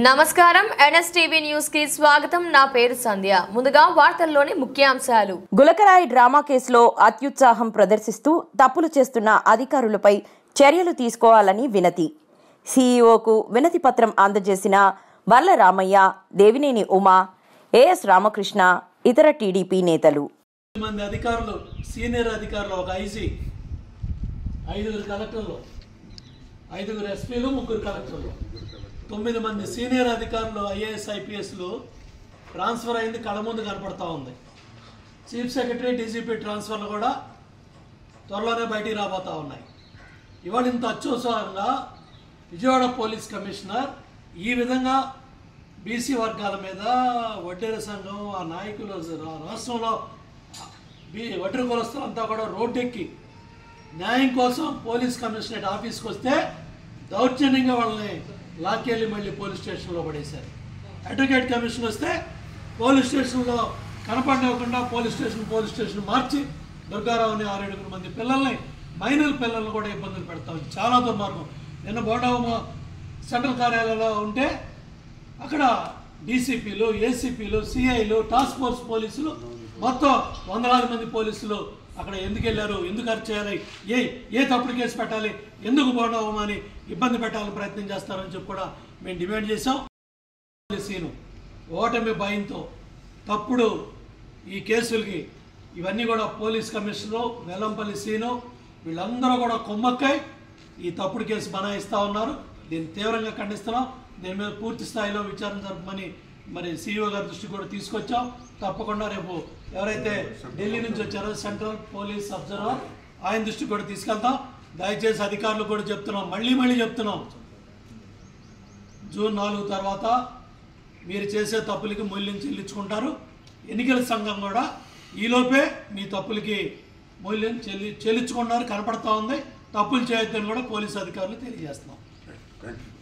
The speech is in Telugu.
నమస్కారం ఎన్ఎస్టీవీ న్యూస్ కి స్వాగతం। నా పేరు సంధ్య। ముందుగా వార్తల్లోని ముఖ్యాంశాలు। గులకరాయి డ్రామా కేసులో అత్యుత్సాహం ప్రదర్శిస్తూ తప్పులు చేస్తున్న అధికారులపై చర్యలు తీసుకోవాలని వినతి। సీఈఓకు వినతి పత్రం అందజేసిన వర్ల రామయ్య, దేవినేని ఉమా, ఏఎస్ రామకృష్ణ, ఇతర టీడీపీ నేతలు। మంది అధికారులు, సీనియర్ అధికారులు, ఒక ఐసీ, 5 కలెక్టర్లు, 5 ఎస్పీలు, 3 కలెక్టర్లు, 9 మంది సీనియర్ అధికారులు, ఐఏఎస్ ఐపీఎస్లు ట్రాన్స్ఫర్ అయింది, కళ్ళ ముందు కనపడతా ఉంది। చీఫ్ సెక్రటరీ, డీజీపీ ట్రాన్స్ఫర్లు కూడా త్వరలోనే బయటికి రాబోతూ ఉన్నాయి। ఇవాళ ఇంత అత్యుత్సాహంగా విజయవాడ పోలీస్ కమిషనర్ ఈ విధంగా బీసీ వర్గాల మీద వడ్డేర సంఘం, ఆ నాయకులు, రాష్ట్రంలో వడ్డెర కులస్తులంతా కూడా రోడ్డెక్కి న్యాయం కోసం పోలీస్ కమిషనరేట్ ఆఫీస్కి వస్తే దౌర్జన్యంగా వాళ్ళని లాక్కెళ్ళి మళ్ళీ పోలీస్ స్టేషన్లో పడేశారు। అడ్వకేట్ కమిషన్ వస్తే పోలీస్ స్టేషన్లో కనపడకుండా పోలీస్ స్టేషన్ మార్చి దుర్గారావుని 6-7 మంది పిల్లల్ని, మైనర్ పిల్లల్ని కూడా ఇబ్బందులు పెడతాం। చాలా దుర్మార్గం। నిన్న బోటావు సెంట్రల్ కార్యాలయంలో ఉంటే అక్కడ డీసీపీలు, ఏసీపీలు, సిఐలు, టాస్క్ ఫోర్స్ పోలీసులు, మొత్తం వందలాది మంది పోలీసులు అక్కడ ఎందుకు వెళ్ళారు, ఎందుకు అరెస్ట్ చేయాలి, ఏ తప్పుడు కేసు పెట్టాలి, ఎందుకు బోటావమని ఇబ్బంది పెట్టాలని ప్రయత్నం చేస్తారని చెప్పి కూడా మేము డిమాండ్ చేశాం। సీను ఓటమి భయంతో తప్పుడు ఈ కేసులకి ఇవన్నీ కూడా పోలీస్ కమిషనరు, వెల్లంపల్లి సీను వీళ్ళందరూ కూడా కుమ్మక్కై ఈ తప్పుడు కేసు బనాయిస్తూ ఉన్నారు। దీన్ని తీవ్రంగా ఖండిస్తున్నాం। దీని మీద పూర్తి స్థాయిలో విచారణ జరపమని మరి సీఈఓ గారి దృష్టికి కూడా తీసుకొచ్చాం। తప్పకుండా రేపు ఎవరైతే ఢిల్లీ నుంచి వచ్చారో సెంట్రల్ పోలీస్ అబ్జర్వర్, ఆయన దృష్టికి కూడా తీసుకెళ్తాం। దయచేసి అధికారులు కూడా చెప్తున్నాం, మళ్ళీ చెప్తున్నాం, జూన్ 4 తర్వాత మీరు చేసే తప్పులకి మూల్యం చెల్లించుకుంటారు। ఎన్నికల సంఘం కూడా ఈలోపే మీ తప్పులకి మూల్యం చెల్లించుకున్నారు కనపడతా ఉంది। తప్పులు చేయొద్దని కూడా పోలీసు అధికారులు తెలియజేస్తున్నాం।